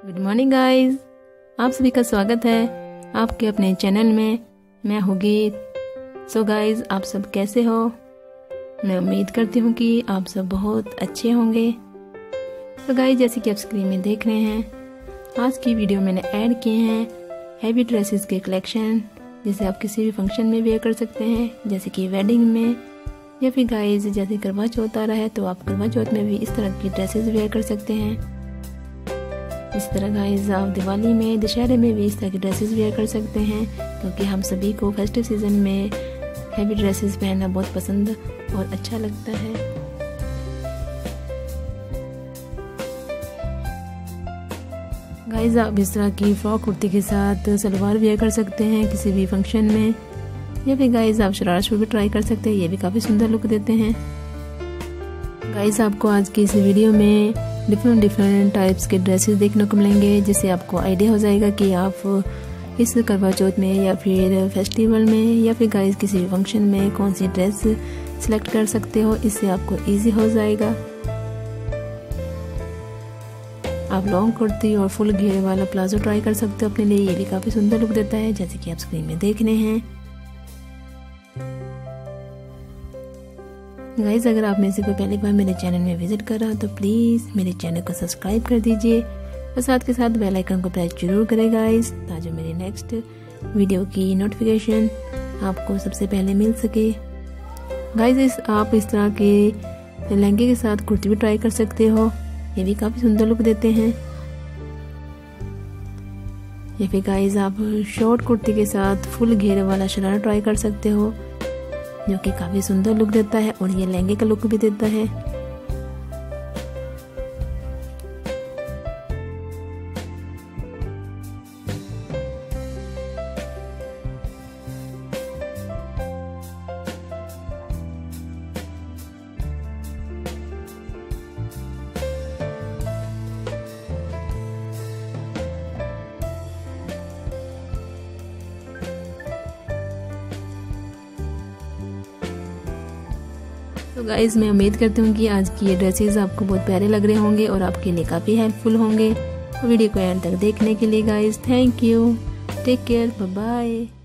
Good morning guys, आप सभी का स्वागत है आपके अपने चैनल में। मैं हूँ गीत। सो गाइस, आप सब कैसे हो? मैं उम्मीद करती हूँ कि आप सब बहुत अच्छे होंगे। तो गाइस, जैसे कि आप स्क्रीन में देख रहे हैं, आज की वीडियो मैंने ऐड किए हैं हैवी ड्रेसेस के कलेक्शन, जिसे आप किसी भी फंक्शन में वेयर कर सकते हैं, जैसे कि वेडिंग में, या फिर गाइस जैसे करवा चौथ आ रहा है तो आप करवा चौथ में भी इस तरह की ड्रेसेस वेयर कर सकते हैं। इस तरह गाइस आप दिवाली में, दशहरे में भी इस तरह की ड्रेसेस वेयर कर सकते हैं, क्योंकि हम सभी को फेस्टिव सीजन में हैवी ड्रेसेस पहनना बहुत पसंद और अच्छा लगता है। गाइस आप इस तरह की फ्रॉक कुर्ती के साथ सलवार वेयर कर सकते हैं किसी भी फंक्शन में, या फिर गाइस आप शरारा सूट भी ट्राई कर सकते हैं, ये भी काफ़ी सुंदर लुक देते हैं। गाइस आपको आज की इस वीडियो में डिफरेंट टाइप्स के ड्रेसेस देखने को मिलेंगे, जिससे आपको आइडिया हो जाएगा कि आप इस करवा चौथ में या फिर फेस्टिवल में या फिर गाइस किसी भी फंक्शन में कौन सी ड्रेस सिलेक्ट कर सकते हो। इससे आपको इजी हो जाएगा। आप लॉन्ग कुर्ती और फुल घेरे वाला प्लाजो ट्राई कर सकते हो अपने लिए, ये भी काफ़ी सुंदर लुक देता है, जैसे कि आप स्क्रीन में देख रहे हैं। गाइस अगर आप में से कोई पहली बार मेरे चैनल में विजिट कर रहा तो प्लीज़ मेरे चैनल को सब्सक्राइब कर दीजिए और साथ के साथ बेल आइकन को प्रेस जरूर करें गाइस, ताकि मेरी नेक्स्ट वीडियो की नोटिफिकेशन आपको सबसे पहले मिल सके। गाइस आप इस तरह के लहंगे के साथ कुर्ती भी ट्राई कर सकते हो, ये भी काफ़ी सुंदर लुक देते हैं। या फिर गाइस आप शॉर्ट कुर्ती के साथ फुल घेरे वाला शरारा ट्राई कर सकते हो, जो कि काफ़ी सुंदर लुक देता है और ये लहंगे का लुक भी देता है। तो गाइज़ मैं उम्मीद करती हूँ कि आज की ये ड्रेसेस आपको बहुत प्यारे लग रहे होंगे और आपके लिए काफ़ी हेल्पफुल होंगे। तो वीडियो को एंड तक देखने के लिए guys thank you. Take care, bye bye.